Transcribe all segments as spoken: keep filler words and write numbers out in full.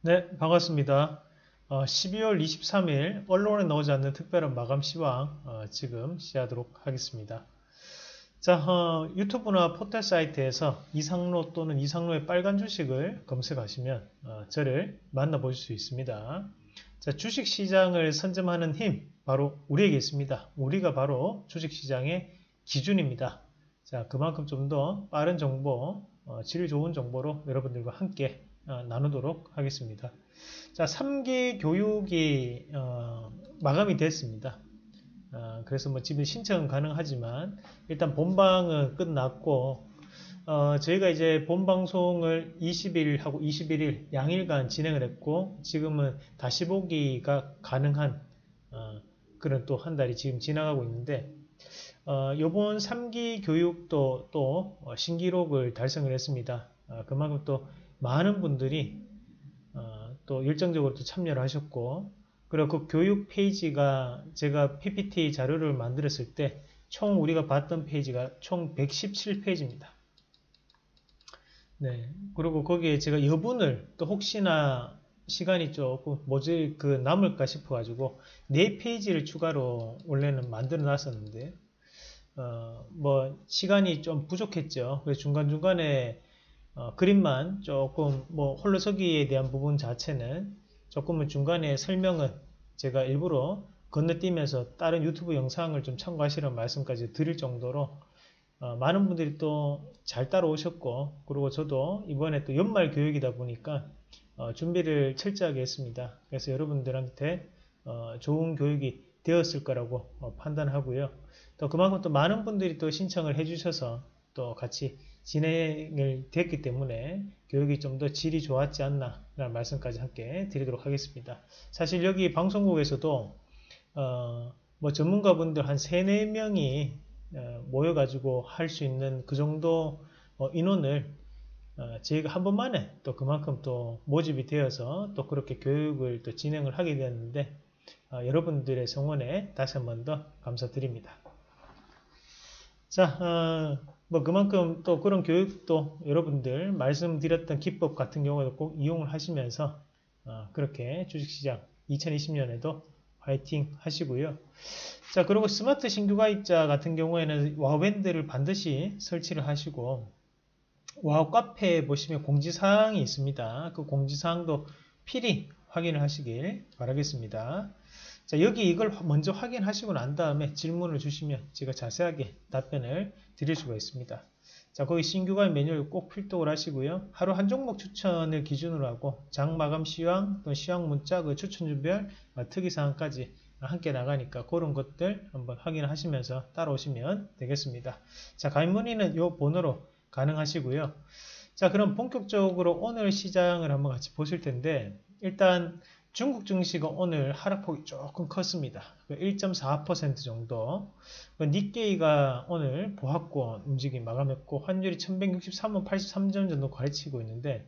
네, 반갑습니다. 어, 십이월 이십삼일 언론에 나오지 않는 특별한 마감 시황 어, 지금 시작하도록 하겠습니다. 자, 어, 유튜브나 포털 사이트에서 이상로 또는 이상로의 빨간 주식을 검색하시면 어, 저를 만나보실 수 있습니다. 자, 주식시장을 선점하는 힘 바로 우리에게 있습니다. 우리가 바로 주식시장의 기준입니다. 자, 그만큼 좀 더 빠른 정보, 어, 질 좋은 정보로 여러분들과 함께 어, 나누도록 하겠습니다. 자, 삼 기 교육이 어, 마감이 됐습니다. 어, 그래서 뭐 집에 신청은 가능하지만 일단 본방은 끝났고 어, 저희가 이제 본방송을 이십 일하고 이십일 일 양일간 진행을 했고 지금은 다시 보기가 가능한 어, 그런 또 한 달이 지금 지나가고 있는데 어, 이번 삼 기 교육도 또 어, 신기록을 달성을 했습니다. 어, 그만큼 또 많은 분들이 어, 또 열정적으로 또 참여를 하셨고 그리고 그 교육 페이지가 제가 피피티 자료를 만들었을 때 총 우리가 봤던 페이지가 총 백십칠 페이지입니다. 네. 그리고 거기에 제가 여분을 또 혹시나 시간이 조금 모질 그 남을까 싶어가지고 네 페이지를 추가로 원래는 만들어 놨었는데 어, 뭐 시간이 좀 부족했죠. 그래서 중간중간에 어, 그림만 조금 뭐 홀로서기에 대한 부분 자체는 조금은 중간에 설명은 제가 일부러 건너뛰면서 다른 유튜브 영상을 좀 참고하시라는 말씀까지 드릴 정도로 어, 많은 분들이 또 잘 따라오셨고 그리고 저도 이번에 또 연말 교육이다 보니까 어, 준비를 철저하게 했습니다. 그래서 여러분들한테 어, 좋은 교육이 되었을 거라고 어, 판단하고요. 또 그만큼 또 많은 분들이 또 신청을 해주셔서 또 같이 진행을 됐기 때문에 교육이 좀 더 질이 좋았지 않나 라는 말씀까지 함께 드리도록 하겠습니다. 사실 여기 방송국에서도 어, 뭐 전문가분들 한 세, 네 명이 어, 모여가지고 할 수 있는 그 정도 어, 인원을 어, 저희가 한 번만에 또 그만큼 또 모집이 되어서 또 그렇게 교육을 또 진행을 하게 되었는데 어, 여러분들의 성원에 다시 한 번 더 감사드립니다. 자, 어, 뭐 그만큼 또 그런 교육도 여러분들 말씀드렸던 기법 같은 경우에도 꼭 이용을 하시면서 어, 그렇게 주식시장 이천이십 년에도 화이팅 하시고요. 자, 그리고 스마트 신규 가입자 같은 경우에는 와우밴드를 반드시 설치를 하시고 와우 카페에 보시면 공지사항이 있습니다. 그 공지사항도 필히 확인을 하시길 바라겠습니다. 자, 여기 이걸 먼저 확인하시고 난 다음에 질문을 주시면 제가 자세하게 답변을 드릴 수가 있습니다. 자, 거기 신규 가입 메뉴를 꼭 필독을 하시고요. 하루 한 종목 추천을 기준으로 하고 장 마감 시황, 또 시황 문자, 그 추천주별, 특이사항까지 함께 나가니까 그런 것들 한번 확인하시면서 따라오시면 되겠습니다. 자, 가입 문의는 이 번호로 가능하시고요. 자, 그럼 본격적으로 오늘 시장을 한번 같이 보실 텐데 일단 중국 증시가 오늘 하락폭이 조금 컸습니다. 일 점 사 퍼센트 정도. 니케이가 오늘 보합권 움직임 마감했고 환율이 천백육십삼 원 팔십삼 점 정도 가르치고 있는데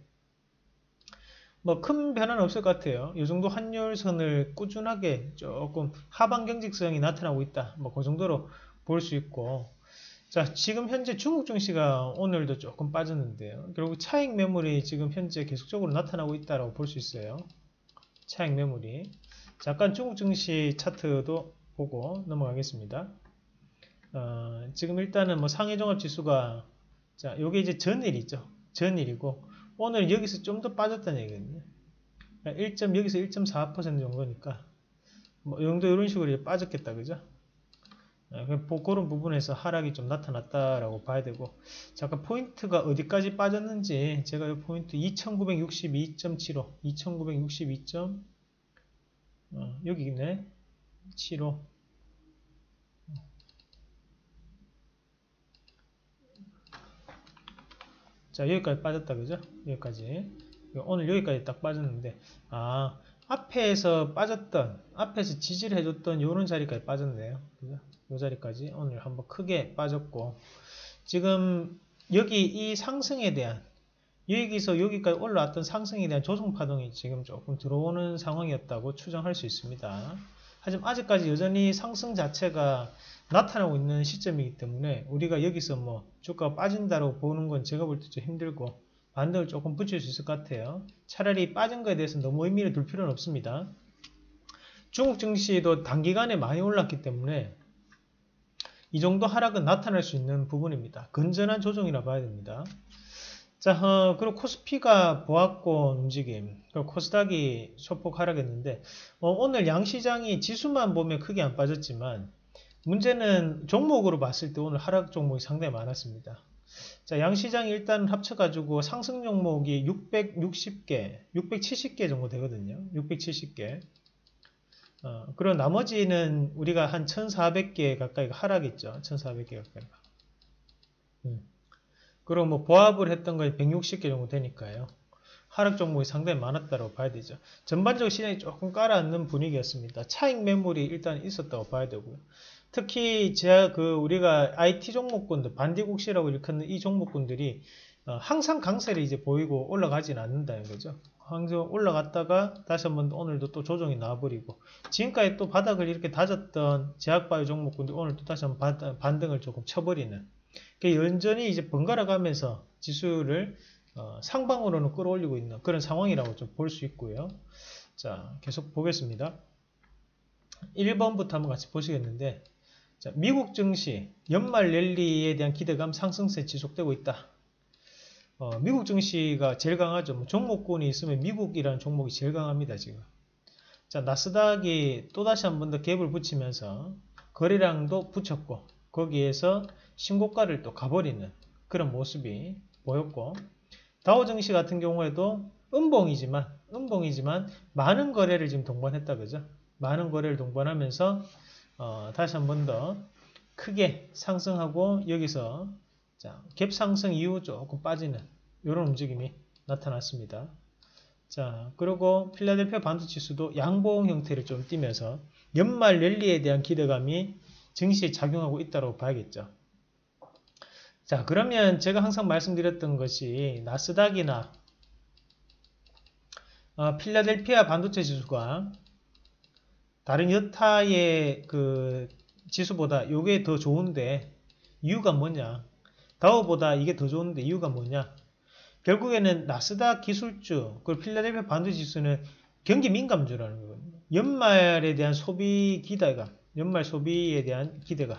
뭐 큰 변화는 없을 것 같아요. 이 정도 환율선을 꾸준하게 조금 하방 경직성이 나타나고 있다. 뭐 그 정도로 볼 수 있고 자, 지금 현재 중국 증시가 오늘도 조금 빠졌는데요. 결국 차익 매물이 지금 현재 계속적으로 나타나고 있다고 볼 수 있어요. 차익 매물이. 잠깐 중국 증시 차트도 보고 넘어가겠습니다. 어, 지금 일단은 뭐 상해 종합 지수가 자, 요게 이제 전일이죠. 전일이고 오늘 여기서 좀 더 빠졌다는 얘기거든요. 일. 여기서 일 점 사 퍼센트 정도니까 뭐 이 정도 이런 식으로 이제 빠졌겠다, 그죠? 그런 부분에서 하락이 좀 나타났다라고 봐야 되고 잠깐 포인트가 어디까지 빠졌는지 제가 이 포인트 이천구백육십이 점 칠오 이천구백육십이 점 어, 여기 있네 칠오 자 여기까지 빠졌다 그죠 여기까지 오늘 여기까지 딱 빠졌는데 아 앞에서 빠졌던 앞에서 지지를 해줬던 요런 자리까지 빠졌네요 그죠? 요 자리까지 오늘 한번 크게 빠졌고 지금 여기 이 상승에 대한 여기서 여기까지 올라왔던 상승에 대한 조정파동이 지금 조금 들어오는 상황이었다고 추정할 수 있습니다. 하지만 아직까지 여전히 상승 자체가 나타나고 있는 시점이기 때문에 우리가 여기서 뭐 주가가 빠진다고 보는 건 제가 볼 때 좀 힘들고 반등을 조금 붙일 수 있을 것 같아요. 차라리 빠진 거에 대해서 너무 의미를 둘 필요는 없습니다. 중국 증시도 단기간에 많이 올랐기 때문에 이 정도 하락은 나타날 수 있는 부분입니다. 건전한 조정이라 봐야 됩니다. 자, 어, 그리고 코스피가 보합권 움직임, 그리고 코스닥이 소폭 하락했는데 어, 오늘 양시장이 지수만 보면 크게 안 빠졌지만 문제는 종목으로 봤을 때 오늘 하락 종목이 상당히 많았습니다. 자, 양시장이 일단 합쳐가지고 상승 종목이 육백육십 개, 육백칠십 개 정도 되거든요. 육백칠십 개. 어, 그리고 나머지는 우리가 한 천사백 개 가까이가 하락했죠. 천사백 개 가까이가. 음. 그리고 뭐 보합을 했던 거 백육십 개 정도 되니까요. 하락 종목이 상당히 많았다고 봐야 되죠. 전반적으로 시장이 조금 깔아앉는 분위기였습니다. 차익 매물이 일단 있었다고 봐야 되고요. 특히 제가 그 우리가 아이티 종목군들, 반디국시라고 일컫는 이 종목군들이 어, 항상 강세를 이제 보이고 올라가진 않는다는 거죠. 항상 올라갔다가 다시 한번 오늘도 또 조정이 나와버리고 지금까지 또 바닥을 이렇게 다졌던 제약바이오 종목군들 오늘 또 다시 한번 반등을 조금 쳐버리는, 여전히 이제 번갈아 가면서 지수를 어, 상방으로는 끌어올리고 있는 그런 상황이라고 좀 볼 수 있고요. 자, 계속 보겠습니다. 일 번부터 한번 같이 보시겠는데, 자, 미국 증시 연말 랠리에 대한 기대감 상승세 지속되고 있다. 어, 미국 증시가 제일 강하죠. 뭐 종목군이 있으면 미국이라는 종목이 제일 강합니다, 지금. 자, 나스닥이 또다시 한 번 더 갭을 붙이면서 거래량도 붙였고, 거기에서 신고가를 또 가버리는 그런 모습이 보였고, 다우 증시 같은 경우에도 음봉이지만, 음봉이지만, 많은 거래를 지금 동반했다, 그죠? 많은 거래를 동반하면서, 어, 다시 한 번 더 크게 상승하고, 여기서 자, 갭 상승 이후 조금 빠지는 이런 움직임이 나타났습니다. 자, 그리고 필라델피아 반도체 지수도 양봉 형태를 좀 띠면서 연말 랠리에 대한 기대감이 증시에 작용하고 있다고 봐야겠죠. 자, 그러면 제가 항상 말씀드렸던 것이 나스닥이나 어, 필라델피아 반도체 지수가 다른 여타의 그 지수보다 이게 더 좋은데 이유가 뭐냐? 다우보다 이게 더 좋은데 이유가 뭐냐? 결국에는 나스닥 기술주, 그리고 필라델피아 반도체 지수는 경기 민감주라는 거거든요. 연말에 대한 소비 기대감, 연말 소비에 대한 기대감,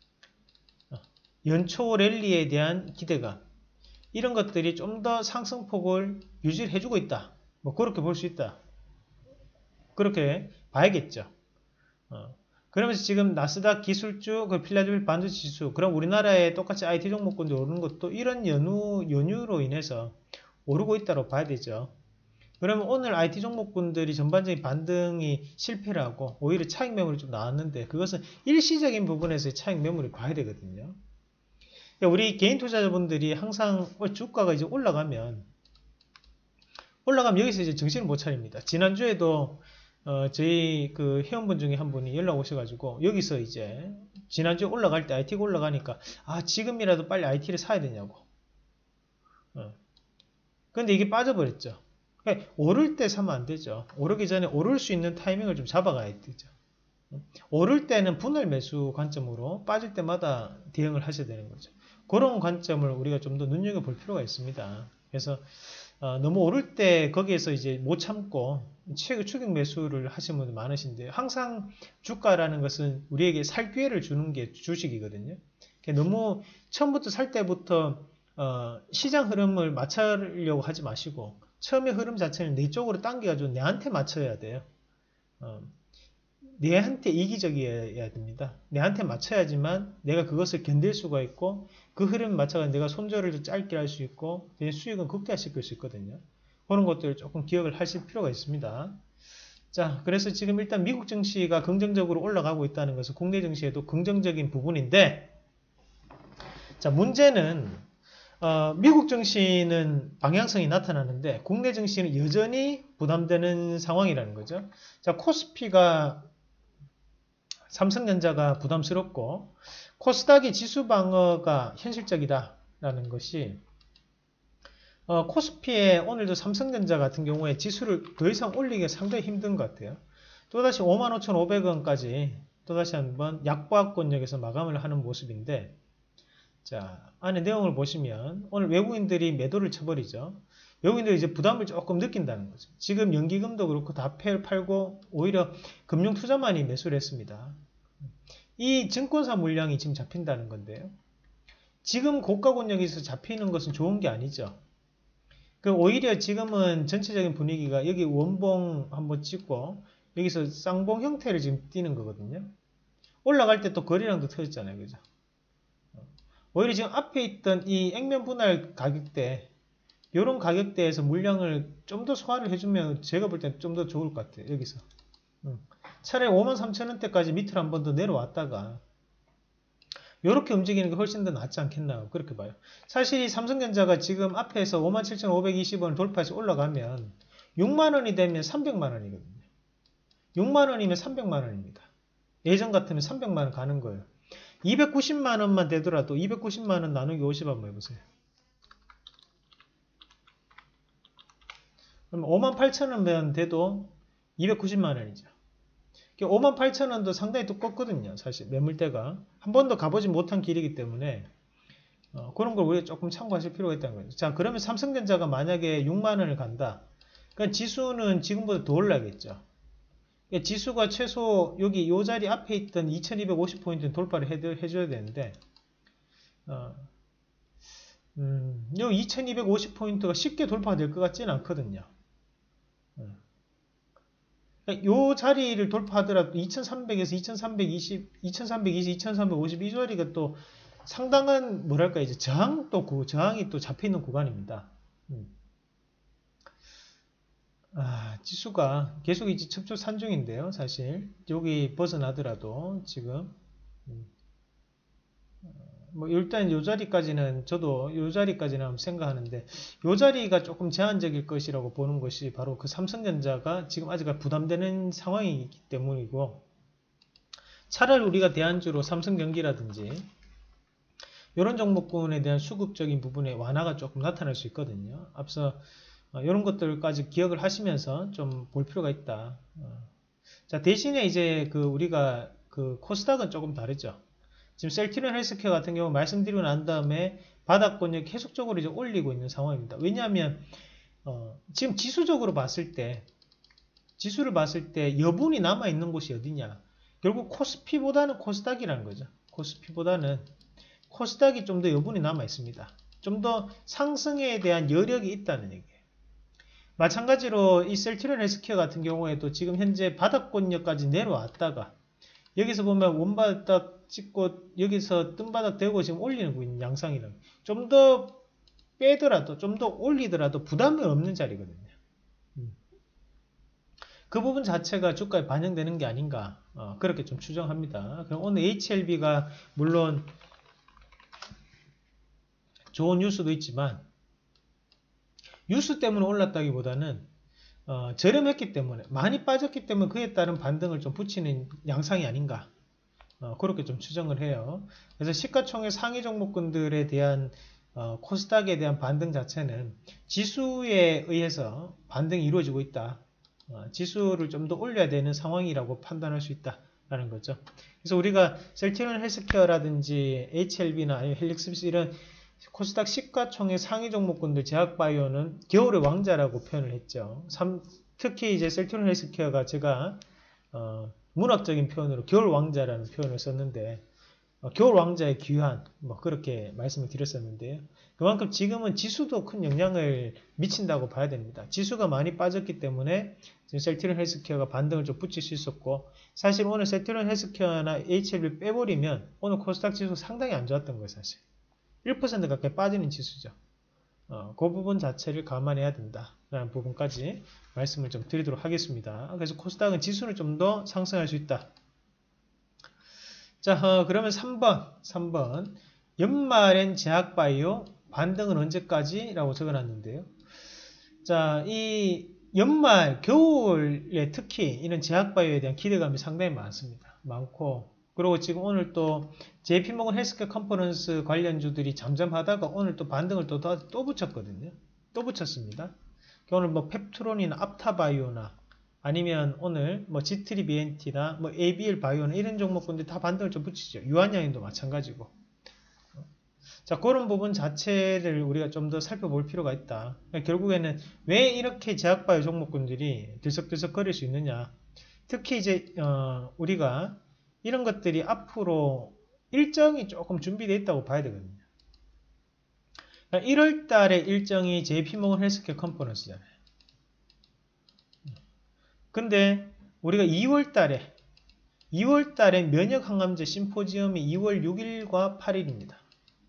연초 랠리에 대한 기대감, 이런 것들이 좀 더 상승폭을 유지를 해주고 있다. 뭐 그렇게 볼 수 있다. 그렇게 봐야겠죠. 어. 그러면서 지금 나스닥 기술주, 그 필라델피아 반도체 지수, 그럼 우리나라에 똑같이 아이티 종목군들 오르는 것도 이런 연유, 연유로 인해서 오르고 있다고 봐야 되죠. 그러면 오늘 아이티 종목군들이 전반적인 반등이 실패를 하고 오히려 차익 매물이 좀 나왔는데 그것은 일시적인 부분에서의 차익 매물을 봐야 되거든요. 우리 개인 투자자분들이 항상 주가가 이제 올라가면 올라가면 여기서 이제 정신을 못 차립니다. 지난주에도 어, 저희 그 회원분 중에 한 분이 연락 오셔가지고 여기서 이제 지난주에 올라갈 때 아이티가 올라가니까 아 지금이라도 빨리 아이티를 사야 되냐고. 어. 근데 이게 빠져버렸죠. 그러니까 오를 때 사면 안 되죠. 오르기 전에 오를 수 있는 타이밍을 좀 잡아가야 되죠. 오를 때는 분할 매수 관점으로 빠질 때마다 대응을 하셔야 되는 거죠. 그런 관점을 우리가 좀 더 눈여겨볼 필요가 있습니다. 그래서 어, 너무 오를 때 거기에서 이제 못 참고 추격 매수를 하시는 분들 많으신데 항상 주가라는 것은 우리에게 살 기회를 주는 게 주식이거든요. 너무 처음부터 살 때부터 어, 시장 흐름을 맞추려고 하지 마시고 처음에 흐름 자체를 내 쪽으로 당겨가지고 내한테 맞춰야 돼요. 어, 내한테 이기적이어야 됩니다. 내한테 맞춰야지만 내가 그것을 견딜 수가 있고 그 흐름에 맞춰서 내가 손절을 짧게 할 수 있고 내 수익은 극대화시킬 수 있거든요. 그런 것들을 조금 기억을 하실 필요가 있습니다. 자, 그래서 지금 일단 미국 증시가 긍정적으로 올라가고 있다는 것은 국내 증시에도 긍정적인 부분인데, 자, 문제는 어, 미국 증시는 방향성이 나타나는데 국내 증시는 여전히 부담되는 상황이라는 거죠. 자, 코스피가 삼성전자가 부담스럽고 코스닥의 지수 방어가 현실적이다라는 것이 어, 코스피에 오늘도 삼성전자 같은 경우에 지수를 더 이상 올리기가 상당히 힘든 것 같아요. 또다시 오만 오천오백 원까지 또다시 한번 약보합권역에서 마감을 하는 모습인데, 자, 안에 내용을 보시면 오늘 외국인들이 매도를 쳐버리죠. 외국인들이 이제 부담을 조금 느낀다는 거죠. 지금 연기금도 그렇고 다 팔고 오히려 금융투자만이 매수를 했습니다. 이 증권사 물량이 지금 잡힌다는 건데요. 지금 고가 권역에서 잡히는 것은 좋은 게 아니죠. 그 오히려 지금은 전체적인 분위기가 여기 원봉 한번 찍고 여기서 쌍봉 형태를 지금 띄는 거거든요. 올라갈 때 또 거래량도 터졌잖아요. 그죠? 오히려 지금 앞에 있던 이 액면 분할 가격대, 이런 가격대에서 물량을 좀 더 소화를 해주면 제가 볼 땐 좀 더 좋을 것 같아요. 여기서. 차라리 오만 삼천 원대까지 밑으로 한 번 더 내려왔다가 이렇게 움직이는 게 훨씬 더 낫지 않겠나 그렇게 봐요. 사실 이 삼성전자가 지금 앞에서 오만 칠천오백이십 원을 돌파해서 올라가면 육만 원이 되면 삼백만 원이거든요. 육만 원이면 삼백만 원입니다. 예전 같으면 삼백만 원 가는 거예요. 이백구십만 원만 되더라도 이백구십만 원 나누기 오십 한번 해보세요. 그럼 오만 팔천 원만 돼도 이백구십만 원이죠. 오만 팔천 원도 상당히 두껍거든요. 사실 매물대가 한 번도 가보지 못한 길이기 때문에 어, 그런 걸 우리가 조금 참고하실 필요가 있다는 거죠. 자, 그러면 삼성전자가 만약에 육만 원을 간다. 그러니까 지수는 지금보다 더 올라야겠죠. 그러니까 지수가 최소 여기 요 자리 앞에 있던 이천이백오십 포인트 돌파를 해, 해줘야 되는데 어, 음, 요 이천이백오십 포인트가 쉽게 돌파가 될 것 같지는 않거든요. 어. 이 자리를 돌파하더라도 이천삼백에서 이천삼백이십, 이천삼백이십, 이천삼백오십 이 자리가 또 상당한 뭐랄까 이제 저항 또 그 저항이 또 잡혀 있는 구간입니다. 음. 아, 지수가 계속 이제 첩첩산중인데요, 사실 여기 벗어나더라도 지금. 음. 뭐 일단 요 자리까지는 저도 요 자리까지는 한번 생각하는데 요 자리가 조금 제한적일 것이라고 보는 것이 바로 그 삼성전자가 지금 아직 부담되는 상황이기 때문이고 차라리 우리가 대안주로 삼성전기라든지 이런 종목군에 대한 수급적인 부분에 완화가 조금 나타날 수 있거든요. 앞서 이런 것들까지 기억을 하시면서 좀 볼 필요가 있다. 자, 대신에 이제 그 우리가 그 코스닥은 조금 다르죠. 지금 셀트리온 헬스케어 같은 경우 말씀드리고 난 다음에 바닥권을 계속적으로 이제 올리고 있는 상황입니다. 왜냐하면 어, 지금 지수적으로 봤을 때 지수를 봤을 때 여분이 남아 있는 곳이 어디냐? 결국 코스피보다는 코스닥이라는 거죠. 코스피보다는 코스닥이 좀 더 여분이 남아 있습니다. 좀 더 상승에 대한 여력이 있다는 얘기예요. 마찬가지로 이 셀트리온 헬스케어 같은 경우에도 지금 현재 바닥권역까지 내려왔다가 여기서 보면 원바닥 찍고 여기서 뜬바닥 되고 지금 올리는 있는 양상이라는 좀 더 빼더라도 좀 더 올리더라도 부담이 없는 자리거든요. 음. 그 부분 자체가 주가에 반영되는 게 아닌가 어, 그렇게 좀 추정합니다. 그럼 오늘 에이치엘비가 물론 좋은 뉴스도 있지만 뉴스 때문에 올랐다기보다는 어, 저렴했기 때문에 많이 빠졌기 때문에 그에 따른 반등을 좀 붙이는 양상이 아닌가 어, 그렇게 좀 추정을 해요. 그래서 시가총액 상위 종목군들에 대한 어, 코스닥에 대한 반등 자체는 지수에 의해서 반등이 이루어지고 있다. 어, 지수를 좀 더 올려야 되는 상황이라고 판단할 수 있다라는 거죠. 그래서 우리가 셀트리온 헬스케어라든지 에이치엘비나 헬릭스비스 이런 코스닥 시가총액 상위 종목군들 제약바이오는 겨울의 왕자라고 표현을 했죠. 삼, 특히 이제 셀트리온 헬스케어가 제가 어, 문학적인 표현으로 겨울 왕자라는 표현을 썼는데 어, 겨울 왕자의 귀환 뭐 그렇게 말씀을 드렸었는데요. 그만큼 지금은 지수도 큰 영향을 미친다고 봐야 됩니다. 지수가 많이 빠졌기 때문에 지금 셀트리온 헬스케어가 반등을 좀 붙일 수 있었고 사실 오늘 셀트리온 헬스케어나 에이치엘비 빼버리면 오늘 코스닥 지수 상당히 안 좋았던 거예요. 사실 일 퍼센트 가까이 빠지는 지수죠. 어, 그 부분 자체를 감안해야 된다라는 부분까지 말씀을 좀 드리도록 하겠습니다. 그래서 코스닥은 지수는 좀 더 상승할 수 있다. 자, 어, 그러면 삼 번, 삼 번 연말엔 제약바이오 반등은 언제까지? 라고 적어놨는데요. 자, 이 연말, 겨울에 특히 이런 제약바이오에 대한 기대감이 상당히 많습니다. 많고 그리고 지금 오늘 또 제이피모건 헬스케어 컨퍼런스 관련주들이 잠잠하다가 오늘 또 반등을 또, 또 붙였거든요. 또 붙였습니다. 오늘 뭐 펩트론이나 apta바이오나 아니면 오늘 뭐 지트리비엔티나 뭐 에이비엘 바이오나 이런 종목군들 다 반등을 좀 붙이죠. 유한양인도 마찬가지고. 자, 그런 부분 자체를 우리가 좀 더 살펴볼 필요가 있다. 그러니까 결국에는 왜 이렇게 제약바이오 종목군들이 들썩들썩 거릴 수 있느냐. 특히 이제 어, 우리가 이런 것들이 앞으로 일정이 조금 준비되어 있다고 봐야 되거든요. 그러니까 일월 달에 일정이 제이피모건 헬스케어 컨퍼런스잖아요. 근데 우리가 이월 달에 이월 달에 면역항암제 심포지엄이 이월 육일과 팔일입니다.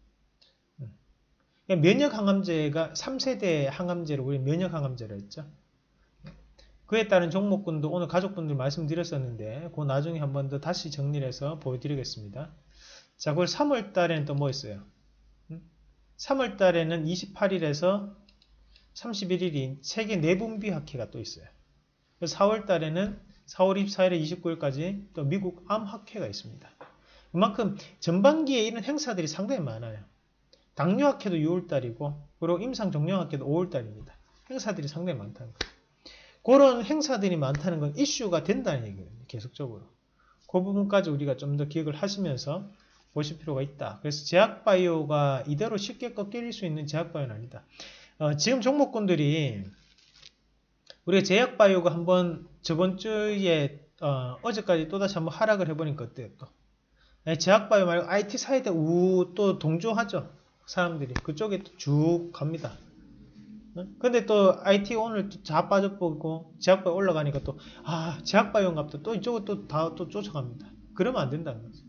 면역항암제가 삼 세대 항암제로 우리 면역항암제로 했죠. 그에 따른 종목군도 오늘 가족분들 말씀드렸었는데 그 나중에 한 번 더 다시 정리를 해서 보여드리겠습니다. 자, 그걸 삼월 달에는 또 뭐 있어요? 삼월 달에는 이십팔일에서 삼십일일이 세계 내분비 학회가 또 있어요. 사월 달에는 사월 이십사일에 이십구일까지 또 미국 암 학회가 있습니다. 그만큼 전반기에 이런 행사들이 상당히 많아요. 당뇨학회도 유월 달이고 그리고 임상정령학회도 오월 달입니다. 행사들이 상당히 많다는 거예요. 그런 행사들이 많다는 건 이슈가 된다는 얘기예요. 계속적으로. 그 부분까지 우리가 좀 더 기억을 하시면서 보실 필요가 있다. 그래서 제약바이오가 이대로 쉽게 꺾일 수 있는 제약바이오는 아니다. 어, 지금 종목군들이 우리가 제약바이오가 한번 저번 주에 어, 어제까지 또다시 한번 하락을 해보니까 어때요? 또 제약바이오 말고 아이티 사이드 우 또 동조하죠. 사람들이 그쪽에 쭉 갑니다. 근데 또 아이티 오늘 다 빠져보고 제약바이오 올라가니까 또 아 제약바이오인갑다 또 이쪽은 또 다 또 쫓아갑니다. 그러면 안 된다는 거죠.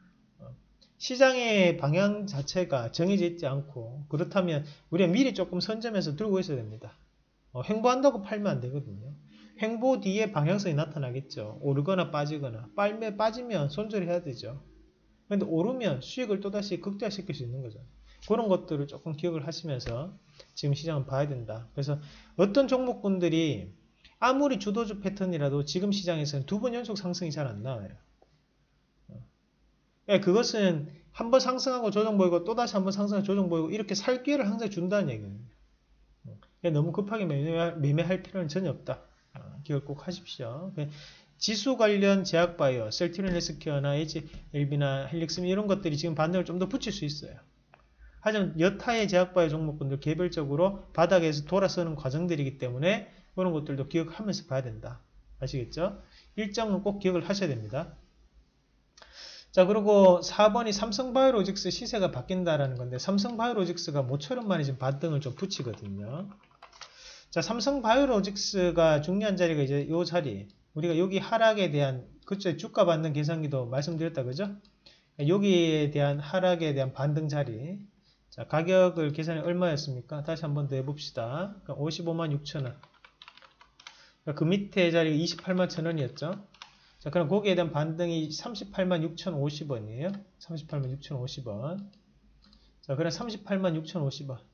시장의 방향 자체가 정해져 있지 않고 그렇다면 우리가 미리 조금 선점해서 들고 있어야 됩니다. 어, 횡보한다고 팔면 안 되거든요. 횡보 뒤에 방향성이 나타나겠죠. 오르거나 빠지거나 빨매 빠지면 손절해야 되죠. 근데 오르면 수익을 또다시 극대화시킬 수 있는 거죠. 그런 것들을 조금 기억을 하시면서 지금 시장을 봐야 된다. 그래서 어떤 종목군들이 아무리 주도주 패턴이라도 지금 시장에서는 두 번 연속 상승이 잘 안 나와요. 그것은 한번 상승하고 조정 보이고 또다시 한번 상승하고 조정 보이고 이렇게 살 기회를 항상 준다는 얘기예요. 너무 급하게 매매할 필요는 전혀 없다. 기억 꼭 하십시오. 지수 관련 제약바이오, 셀트리온 헬스케어나 에이치엘비나 헬릭스미 이런 것들이 지금 반등을 좀 더 붙일 수 있어요. 하지만 여타의 제약바이오 종목군들 개별적으로 바닥에서 돌아서는 과정들이기 때문에 그런 것들도 기억하면서 봐야 된다. 아시겠죠? 일정은 꼭 기억을 하셔야 됩니다. 자, 그리고 사 번이 삼성바이오로직스 시세가 바뀐다라는 건데 삼성바이오로직스가 모처럼 만에 지금 반등을 좀 붙이거든요. 자, 삼성바이오로직스가 중요한 자리가 이제 요 자리. 우리가 여기 하락에 대한 그쪽 주가 반등 계산기도 말씀드렸다 그죠? 여기에 대한 하락에 대한 반등 자리. 자, 가격을 계산이 얼마였습니까? 다시 한번 더 해봅시다. 그러니까 오십오만 육천 원. 그러니까 그 밑에 자리가 이십팔만 천 원이었죠. 자, 그럼 거기에 대한 반등이 삼십팔만 육천오십 원이에요. 삼십팔만 육천오십 원. 자, 그럼 삼십팔만 육천오십 원.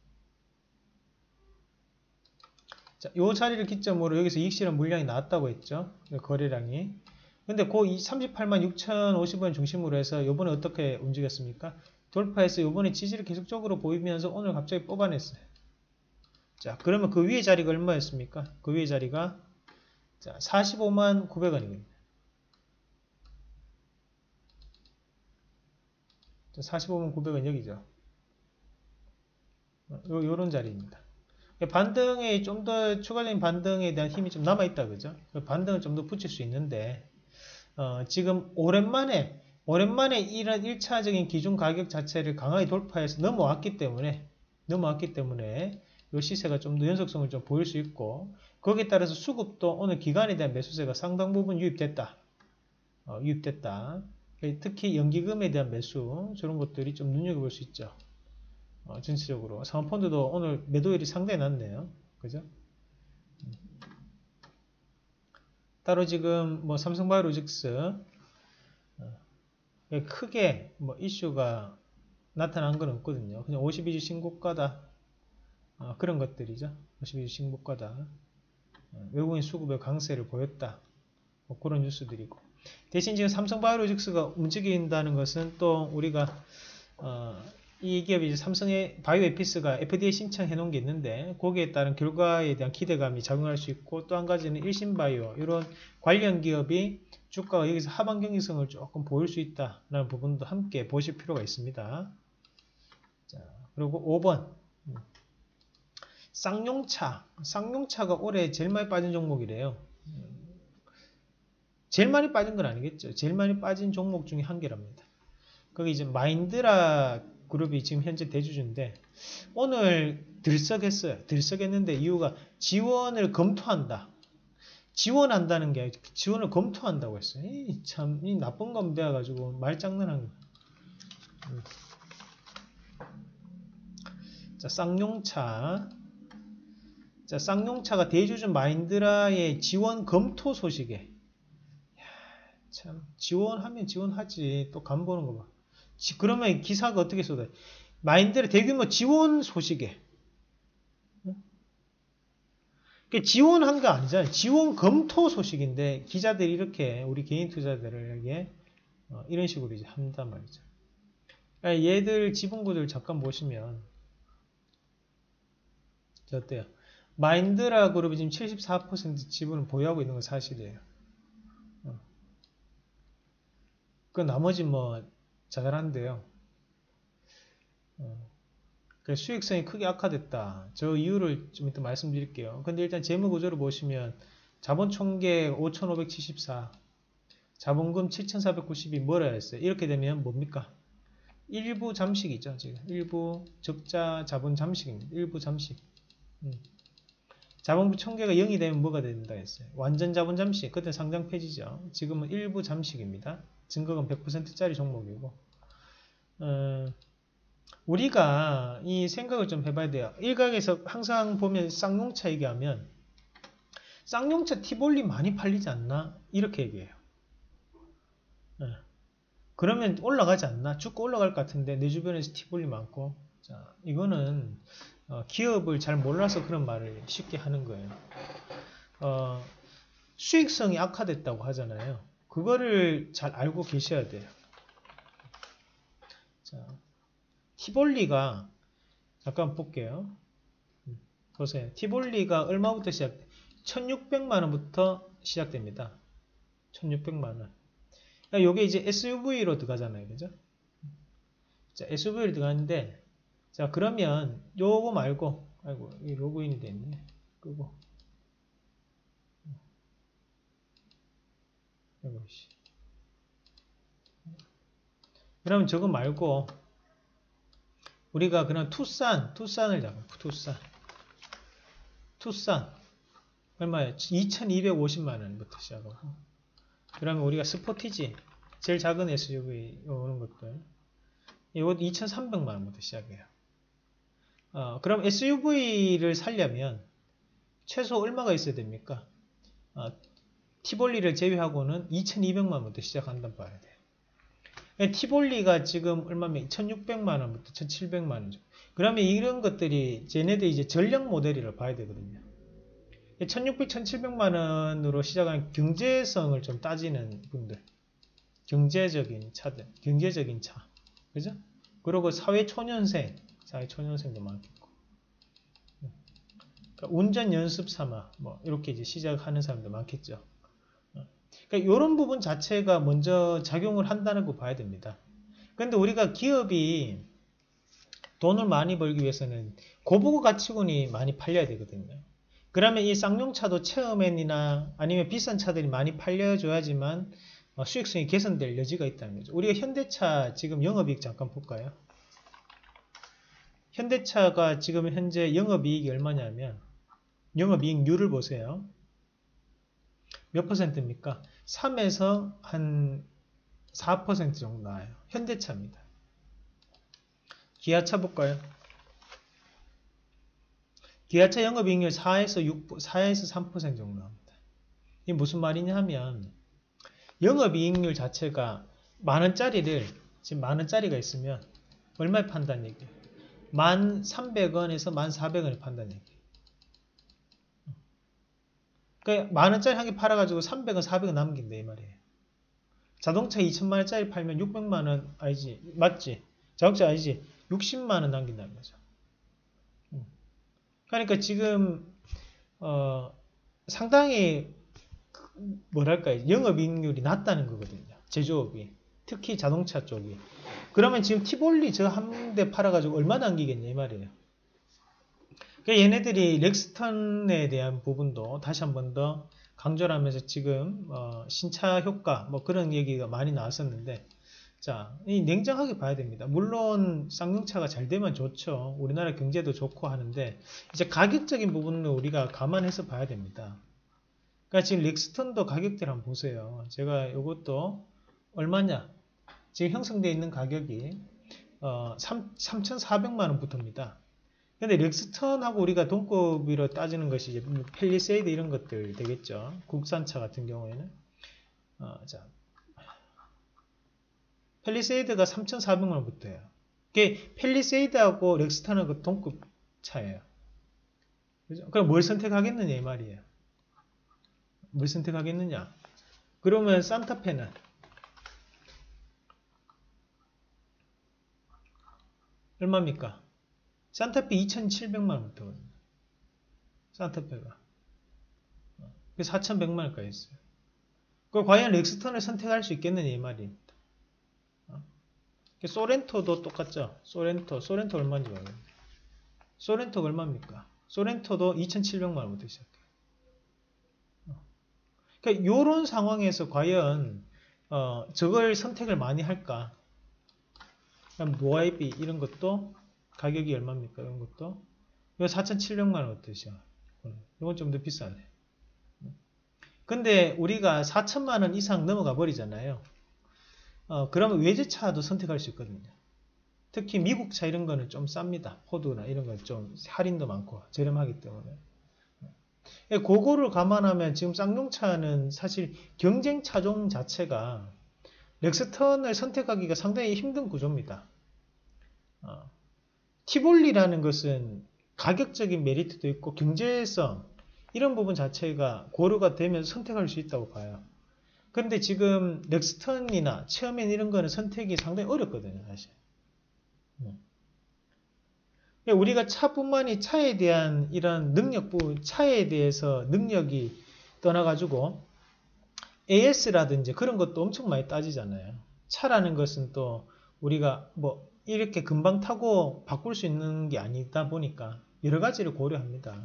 자, 요 자리를 기점으로 여기서 이익 실현 물량이 나왔다고 했죠. 거래량이. 근데 그 삼십팔만 육천오십 원 중심으로 해서 요번에 어떻게 움직였습니까? 돌파해서 요번에 지지를 계속적으로 보이면서 오늘 갑자기 뽑아냈어요. 자, 그러면 그 위에 자리가 얼마였습니까? 그 위에 자리가 자, 사십오만 구백 원입니다. 사십오만 구백 원 여기죠. 요, 요런 자리입니다. 반등에 좀 더 추가적인 반등에 대한 힘이 좀 남아있다 그죠? 반등을 좀 더 붙일 수 있는데 어, 지금 오랜만에 오랜만에 이런 일 차적인 기준 가격 자체를 강하게 돌파해서 넘어왔기 때문에 넘어왔기 때문에 이 시세가 좀 더 연속성을 좀 보일 수 있고 거기에 따라서 수급도 오늘 기간에 대한 매수세가 상당 부분 유입됐다. 어, 유입됐다. 특히 연기금에 대한 매수 저런 것들이 좀 눈여겨볼 수 있죠. 어, 전체적으로 상업펀드도 오늘 매도율이 상당히 낮네요. 그죠? 따로 지금 뭐 삼성바이오로직스 어, 크게 뭐 이슈가 나타난 건 없거든요. 그냥 오십이 주 신고가다 어, 그런 것들이죠. 오십이 주 신고가다 어, 외국인 수급의 강세를 보였다. 뭐 그런 뉴스들이고 대신 지금 삼성바이오로직스가 움직인다는 것은 또 우리가 어, 이 기업이 이제 삼성의 바이오에피스가 에프디에이 신청해 놓은 게 있는데 거기에 따른 결과에 대한 기대감이 작용할 수 있고 또 한 가지는 일신바이오 이런 관련 기업이 주가가 여기서 하방 경직성을 조금 보일 수 있다라는 부분도 함께 보실 필요가 있습니다. 자. 그리고 오 번 쌍용차. 쌍용차가 올해 제일 많이 빠진 종목이래요. 제일 많이 빠진 건 아니겠죠. 제일 많이 빠진 종목 중에 한 개랍니다. 거기 이제 마인드라 그룹이 지금 현재 대주주인데 오늘 들썩했어요. 들썩했는데 이유가 지원을 검토한다. 지원한다는 게 지원을 검토한다고 했어요. 이 참, 이 나쁜 검 돼가지고 말장난한 거. 자, 쌍용차. 자, 쌍용차가 대주주 마인드라의 지원 검토 소식에. 야, 참, 지원하면 지원하지. 또 간 보는 거 봐. 지, 그러면 기사가 어떻게 쏟아요? 마인드라 대규모 지원 소식에. 지원한 거 아니잖아요. 지원 검토 소식인데 기자들이 이렇게 우리 개인 투자자들에게 어, 이런 식으로 이제 한단 말이죠. 그러니까 얘들 지분구들 잠깐 보시면 어때요? 마인드라 그룹이 지금 칠십사 퍼센트 지분을 보유하고 있는 건 사실이에요. 어. 그 나머지 뭐 자잘한데요. 어. 수익성이 크게 악화됐다. 저 이유를 좀 이따 말씀드릴게요. 근데 일단 재무구조를 보시면 자본 총계액 오천오백칠십사, 자본금 칠천사백구십이 뭐라 했어요? 이렇게 되면 뭡니까? 일부 잠식이죠. 지금 일부 적자 자본 잠식입니다. 일부 잠식. 음. 자본금 총계가 영이 되면 뭐가 된다 했어요? 완전 자본 잠식. 그때 상장 폐지죠. 지금은 일부 잠식입니다. 증거금 백 퍼센트짜리 종목이고. 어, 우리가 이 생각을 좀 해봐야 돼요. 일각에서 항상 보면 쌍용차 얘기하면 쌍용차 티볼리 많이 팔리지 않나? 이렇게 얘기해요. 네. 그러면 올라가지 않나? 쭉 올라갈 것 같은데 내 주변에서 티볼리 많고. 자, 이거는 어, 기업을 잘 몰라서 그런 말을 쉽게 하는 거예요. 어, 수익성이 악화됐다고 하잖아요. 그거를 잘 알고 계셔야 돼요. 자, 티볼리가 잠깐 볼게요. 보세요. 티볼리가 얼마부터 시작돼? 천육백만 원부터 시작됩니다. 천육백만 원. 그러니까 요게 이제 에스유브이로 들어가잖아요. 그죠? 자, 에스유브이로 들어가는데 자, 그러면 요거 말고 아이고, 이 로그인이 돼 있네. 끄고. 아이고 씨. 그러면 저거 말고 우리가 그냥 투싼, 투싼을 잡아. 투싼. 투싼. 얼마예요? 이천이백오십만 원부터 시작하고. 그러면 우리가 스포티지. 제일 작은 에스유브이 오는 것들. 이거 이천삼백만 원부터 시작해요. 어, 그럼 에스유브이를 살려면 최소 얼마가 있어야 됩니까? 어, 티볼리를 제외하고는 이천이백만 원부터 시작한단 봐야 돼요. 티볼리가 지금 얼마면 천육백만 원부터 천칠백만 원. 그러면 이런 것들이 쟤네들 이제 전략 모델이라고 봐야 되거든요. 천육백, 천칠백만 원으로 시작한 경제성을 좀 따지는 분들. 경제적인 차들. 경제적인 차. 그죠? 그리고 사회초년생. 사회초년생도 많겠고. 그러니까 운전 연습 삼아. 뭐, 이렇게 이제 시작하는 사람도 많겠죠. 그러니까 이런 부분 자체가 먼저 작용을 한다는 거 봐야 됩니다. 그런데 우리가 기업이 돈을 많이 벌기 위해서는 고부가 가치군이 많이 팔려야 되거든요. 그러면 이 쌍용차도 처음엔이나 아니면 비싼 차들이 많이 팔려줘야지만 수익성이 개선될 여지가 있다는 거죠. 우리가 현대차 지금 영업이익 잠깐 볼까요? 현대차가 지금 현재 영업이익이 얼마냐면 영업이익률을 보세요. 몇 퍼센트입니까? 삼에서 한 사 퍼센트 정도 나와요. 현대차입니다. 기아차 볼까요? 기아차 영업이익률 사에서 육, 사에서 삼 퍼센트 정도 나옵니다. 이게 무슨 말이냐 하면 영업이익률 자체가 만원짜리를 지금 만원짜리가 있으면 얼마에 판다는 얘기예요? 만 삼백 원에서 만 사백 원에 판다는 얘기예요. 그러니까 만원짜리 한 개 팔아가지고 삼백 원, 사백 원 남긴다 이 말이에요. 자동차 이천만 원짜리 팔면 육백만 원 아니지 맞지? 자동차 아니지? 육십만 원 남긴다는 거죠. 그러니까 지금 어, 상당히 뭐랄까요 영업이익률이 낮다는 거거든요. 제조업이 특히 자동차 쪽이. 그러면 지금 티볼리 저 한 대 팔아가지고 얼마 남기겠냐 이 말이에요. 그러니까 얘네들이 렉스턴에 대한 부분도 다시 한 번 더 강조를 하면서 지금 어 신차 효과 뭐 그런 얘기가 많이 나왔었는데, 자, 이 냉정하게 봐야 됩니다. 물론 쌍용차가 잘 되면 좋죠. 우리나라 경제도 좋고 하는데 이제 가격적인 부분은 우리가 감안해서 봐야 됩니다. 그러니까 지금 렉스턴도 가격대를 한번 보세요. 제가 이것도 얼마냐? 지금 형성되어 있는 가격이 어, 삼천사백만 원부터입니다. 근데 렉스턴하고 우리가 동급으로 따지는 것이 이제 펠리세이드 이런 것들 되겠죠. 국산차 같은 경우에는. 어, 자, 펠리세이드가 삼천사백만 원부터예요. 이게 펠리세이드하고 렉스턴하고 동급 차예요. 그죠? 그럼 뭘 선택하겠느냐 이 말이에요. 뭘 선택하겠느냐? 그러면 산타페는 얼마입니까? 산타페 이천칠백만 원부터. 산타페가 사천백만 원까지 있어요. 그럼 과연 렉스턴을 선택할 수 있겠느냐 이 말입니다. 소렌토도 똑같죠. 소렌토, 소렌토 얼마인지 모르겠어요. 소렌토가 얼마입니까? 소렌토도 이천칠백만 원부터 시작해요. 그러니까 이런 상황에서 과연 어, 저걸 선택을 많이 할까? 모아이비 이런 것도 가격이 얼마입니까? 이런 것도 이거 사천칠백만 원부터 시작. 이건 좀 더 비싸네. 근데 우리가 사천만 원 이상 넘어가 버리잖아요. 어, 그러면 외제차도 선택할 수 있거든요. 특히 미국 차 이런 거는 좀 쌉니다. 포드나 이런 건 좀 할인도 많고 저렴하기 때문에. 그거를 감안하면 지금 쌍용차는 사실 경쟁 차종 자체가 렉스턴을 선택하기가 상당히 힘든 구조입니다. 어, 티볼리라는 것은 가격적인 메리트도 있고 경제성 이런 부분 자체가 고려가 되면 선택할 수 있다고 봐요. 그런데 지금 렉스턴이나 체어맨 이런 거는 선택이 상당히 어렵거든요, 사실. 우리가 차뿐만이 차에 대한 이런 능력 부분, 차에 대해서 능력이 떠나가지고 에이에스라든지 그런 것도 엄청 많이 따지잖아요. 차라는 것은 또 우리가 뭐 이렇게 금방 타고 바꿀 수 있는 게 아니다 보니까 여러 가지를 고려합니다.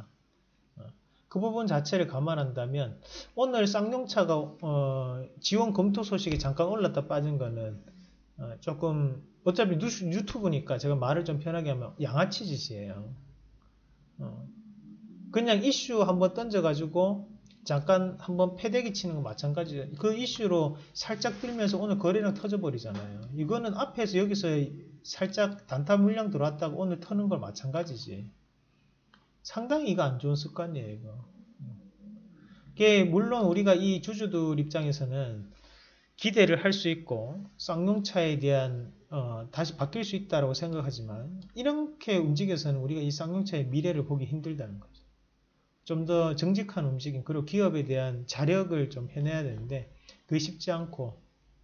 그 부분 자체를 감안한다면 오늘 쌍용차가 어 지원 검토 소식이 잠깐 올랐다 빠진 거는 어 조금 어차피 뉴스, 유튜브니까 제가 말을 좀 편하게 하면 양아치 짓이에요. 어 그냥 이슈 한번 던져가지고 잠깐 한번 패대기 치는 거 마찬가지예요. 그 이슈로 살짝 들면서 오늘 거래량 터져버리잖아요. 이거는 앞에서 여기서 살짝 단타 물량 들어왔다고 오늘 터는 걸 마찬가지지. 상당히 이거 안 좋은 습관이에요, 이거. 이게 물론 우리가 이 주주들 입장에서는 기대를 할 수 있고 쌍용차에 대한 어, 다시 바뀔 수 있다고 생각하지만 이렇게 움직여서는 우리가 이 쌍용차의 미래를 보기 힘들다는 거죠. 좀 더 정직한 움직임 그리고 기업에 대한 자력을 좀 해내야 되는데 그게 쉽지 않고,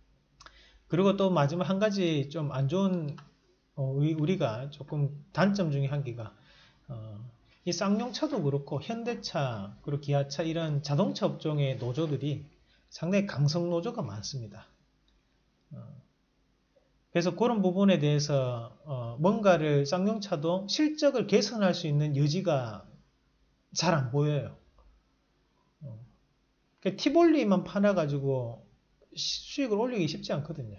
그리고 또 마지막 한 가지 좀 안 좋은 어, 우리가 조금 단점 중에 한 개가 어, 이 쌍용차도 그렇고 현대차 그리고 기아차 이런 자동차 업종의 노조들이 상당히 강성 노조가 많습니다. 어, 그래서 그런 부분에 대해서 어, 뭔가를 쌍용차도 실적을 개선할 수 있는 여지가 잘 안 보여요. 어, 그러니까 티볼리만 팔아가지고 수익을 올리기 쉽지 않거든요.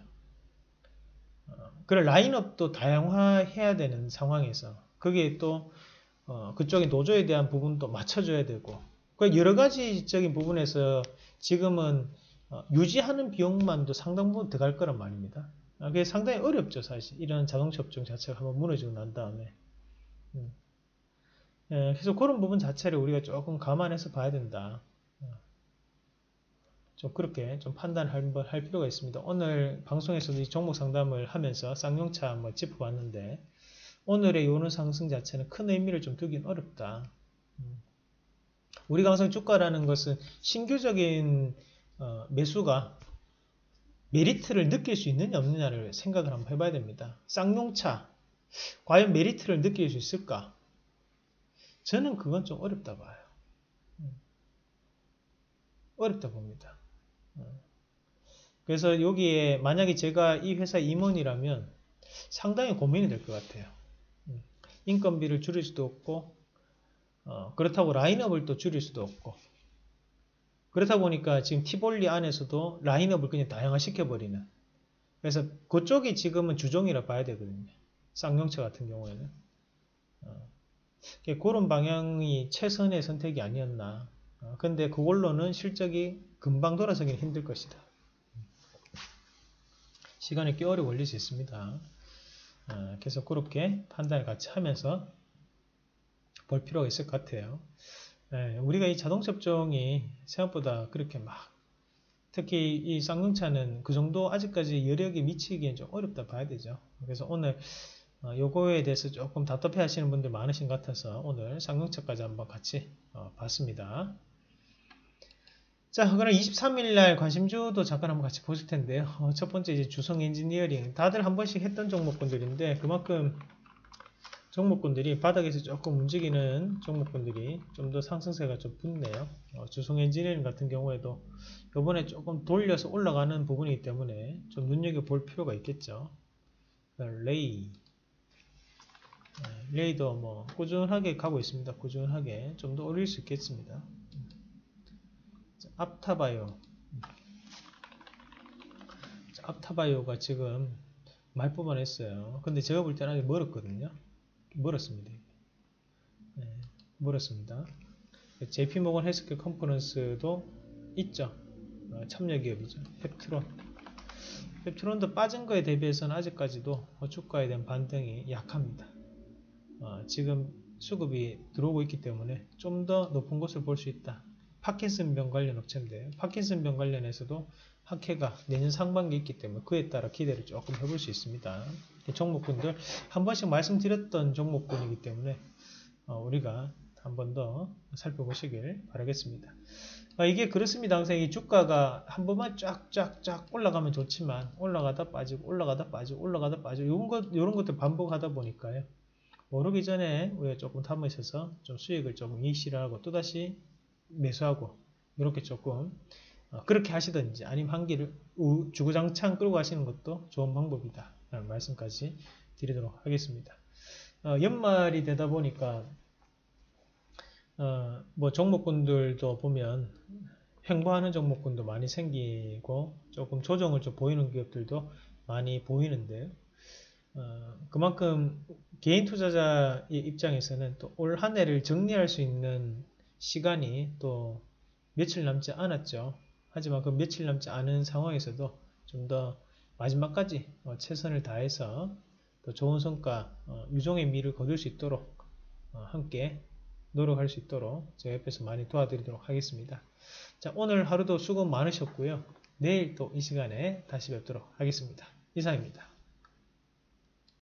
어, 그래 라인업도 다양화해야 되는 상황에서 거기에 또 어, 그쪽의 노조에 대한 부분도 맞춰줘야 되고, 그 여러 가지적인 부분에서 지금은 어, 유지하는 비용만도 상당 부분 들어갈 거란 말입니다. 아, 그게 상당히 어렵죠, 사실. 이런 자동차 업종 자체가 한번 무너지고 난 다음에. 음. 예, 그래서 그런 부분 자체를 우리가 조금 감안해서 봐야 된다. 어, 좀 그렇게 좀 판단할 할 필요가 있습니다. 오늘 방송에서도 이 종목 상담을 하면서 쌍용차 한번 짚어봤는데, 오늘의 요는 상승 자체는 큰 의미를 좀 두긴 어렵다. 우리가 항상 주가라는 것은 신규적인 어, 매수가 메리트를 느낄 수 있느냐 없느냐를 생각을 한번 해봐야 됩니다. 쌍용차 과연 메리트를 느낄 수 있을까? 저는 그건 좀 어렵다 봐요. 어렵다 봅니다. 그래서 여기에 만약에 제가 이 회사 임원이라면 상당히 고민이 될 것 같아요. 인건비를 줄일 수도 없고 어, 그렇다고 라인업을 또 줄일 수도 없고 그렇다 보니까 지금 티볼리 안에서도 라인업을 그냥 다양화시켜버리는 그래서 그쪽이 지금은 주종이라 봐야 되거든요. 쌍용차 같은 경우에는 어, 그런 방향이 최선의 선택이 아니었나. 어, 근데 그걸로는 실적이 금방 돌아서기는 힘들 것이다. 시간이 꽤 오래 걸릴 수 있습니다. 어, 그래서 그렇게 판단을 같이 하면서 볼 필요가 있을 것 같아요. 예, 우리가 이 자동차 업종이 생각보다 그렇게 막 특히 이 쌍용차는 그 정도 아직까지 여력이 미치기엔 좀 어렵다 봐야 되죠. 그래서 오늘 어, 요거에 대해서 조금 답답해 하시는 분들 많으신 것 같아서 오늘 쌍용차까지 한번 같이 어, 봤습니다. 자, 그럼 이십삼 일 날 관심주도 잠깐 한번 같이 보실 텐데요. 어, 첫 번째 이제 주성 엔지니어링. 다들 한 번씩 했던 종목군들인데 그만큼 종목군들이 바닥에서 조금 움직이는 종목군들이 좀 더 상승세가 좀 붙네요. 어, 주성 엔지니어링 같은 경우에도 이번에 조금 돌려서 올라가는 부분이기 때문에 좀 눈여겨볼 필요가 있겠죠. 레이. 레이도 뭐 꾸준하게 가고 있습니다. 꾸준하게 좀 더 올릴 수 있겠습니다. 앞타바이오. 앞타바이오가 지금 말 뽑아냈어요. 근데 제가 볼 때는 아직 멀었거든요. 멀었습니다. 네, 멀었습니다. 제이피모건 헬스케어 컨퍼런스도 있죠. 어, 참여 기업이죠. 펩트론. 펩트론도 빠진 거에 대비해서는 아직까지도 주가에 대한 반등이 약합니다. 어, 지금 수급이 들어오고 있기 때문에 좀 더 높은 곳을 볼 수 있다. 파킨슨병 관련 업체인데 파킨슨병 관련해서도 학회가 내년 상반기에 있기 때문에 그에 따라 기대를 조금 해볼 수 있습니다. 종목군들 한 번씩 말씀드렸던 종목군이기 때문에 어, 우리가 한 번 더 살펴보시길 바라겠습니다. 아, 이게 그렇습니다. 항상 이 주가가 한 번만 쫙쫙쫙 올라가면 좋지만 올라가다 빠지고 올라가다 빠지고 올라가다 빠지고 이런 것 이런 것들 반복하다 보니까요. 오르기 전에 우리가 조금 탐어 있어서 좀 수익을 조금 이익실현하고 또다시 매수하고 이렇게 조금 어, 그렇게 하시든지 아니면 한기를 주구장창 끌고 가시는 것도 좋은 방법이다 라는 말씀까지 드리도록 하겠습니다. 어, 연말이 되다 보니까 어, 뭐 종목군들도 보면 횡보하는 종목군도 많이 생기고 조금 조정을 좀 보이는 기업들도 많이 보이는데 어, 그만큼 개인 투자자의 입장에서는 또 올 한 해를 정리할 수 있는 시간이 또 며칠 남지 않았죠. 하지만 그 며칠 남지 않은 상황에서도 좀 더 마지막까지 어, 최선을 다해서 또 좋은 성과, 어, 유종의 미를 거둘 수 있도록 어, 함께 노력할 수 있도록 제가 옆에서 많이 도와드리도록 하겠습니다. 자, 오늘 하루도 수고 많으셨고요. 내일 또 이 시간에 다시 뵙도록 하겠습니다. 이상입니다.